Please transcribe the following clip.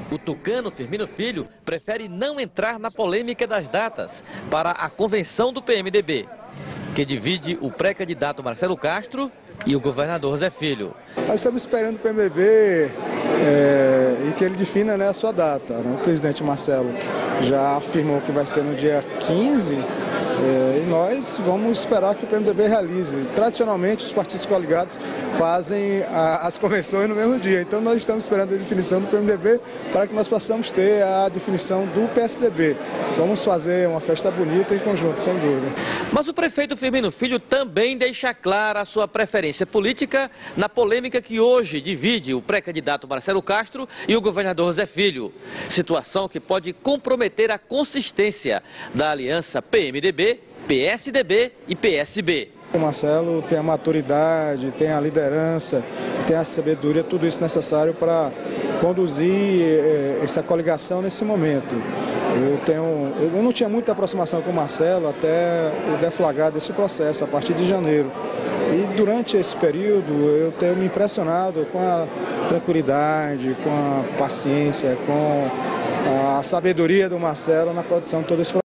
O tucano Firmino Filho prefere não entrar na polêmica das datas para a convenção do PMDB, que divide o pré-candidato Marcelo Castro e o governador Zé Filho. Nós estamos esperando o PMDB e que ele defina, né, a sua data. O presidente Marcelo já afirmou que vai ser no dia 15 e nós vamos esperar que o PMDB realize. Tradicionalmente, os partidos coligados fazem as convenções no mesmo dia. Então, nós estamos esperando a definição do PMDB para que nós possamos ter a definição do PSDB. Vamos fazer uma festa bonita em conjunto, sem dúvida. Mas o prefeito Firmino Filho também deixa clara a sua preferência política na polêmica que hoje divide o pré-candidato Marcelo Castro e o governador Zé Filho. Situação que pode comprometer a consistência da aliança PMDB, PSDB e PSB. O Marcelo tem a maturidade, tem a liderança, tem a sabedoria, tudo isso necessário para conduzir essa coligação nesse momento. Eu não tinha muita aproximação com o Marcelo até o deflagrar desse processo, a partir de janeiro. E durante esse período eu tenho me impressionado com a tranquilidade, com a paciência, com a sabedoria do Marcelo na condução de todo esse processo.